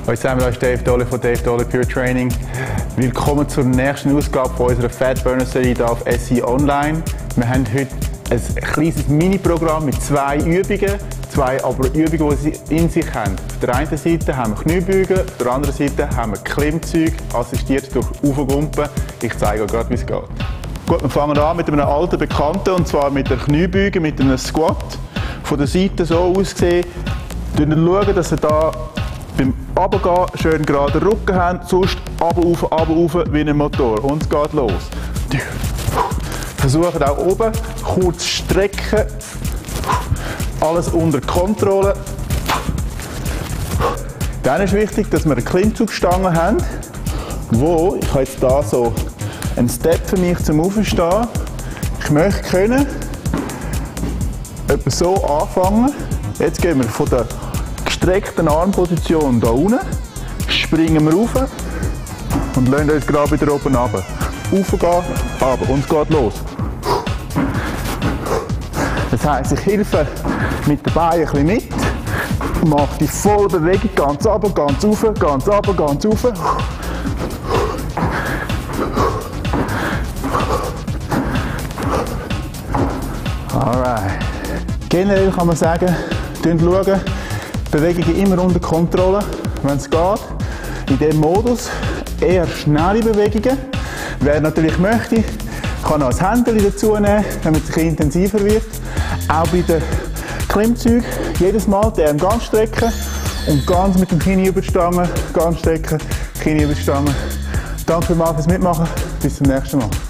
Hallo zusammen, hier ist Dave Dolle von Dave Dolle Pure Training. Willkommen zur nächsten Ausgabe von unserer Fat Burner Serie hier auf SI Online. Wir haben heute ein kleines Mini-Programm mit 2 Übungen, Übungen, die sie in sich haben. Auf der einen Seite haben wir Kniebeugen, auf der anderen Seite haben wir Klimmzüge, assistiert durch Aufgumpen. Ich zeige euch gerade, wie es geht. Gut, wir fangen an mit einem alten Bekannten, und zwar mit der Kniebeuge, mit einem Squat. Von der Seite so aussehen. Schauen, dass ihr da beim Runtergehen schön geraden Rücken habt, sonst runter, wie ein Motor. Und es geht los. Versucht auch oben kurz strecken. Alles unter Kontrolle. Dann ist wichtig, dass wir eine Klimmzugstange haben, wo ich habe jetzt hier so einen Step für mich zum Aufstehen. Ich möchte können etwa so anfangen. Jetzt gehen wir von der gestreckten Armposition hier unten, springen wir rauf und lassen uns gerade wieder oben runter. Raufgehen, runter und es geht los. Das heisst, ich helfe mit den Beinen ein bisschen mit, mache die volle Bewegung, ganz runter, ganz rauf, ganz runter, ganz rauf. Alright. Generell kann man sagen, schauen, Bewegungen immer unter Kontrolle, wenn es geht. In diesem Modus eher schnelle Bewegungen. Wer natürlich möchte, kann noch ein Händchen dazu nehmen, damit es ein intensiver wird. Auch bei den Klimmzügen jedes Mal die Arme ganz strecken und ganz mit dem Knie über die Stange, ganz strecken, Knie über die Stange. Danke fürs Mitmachen, bis zum nächsten Mal.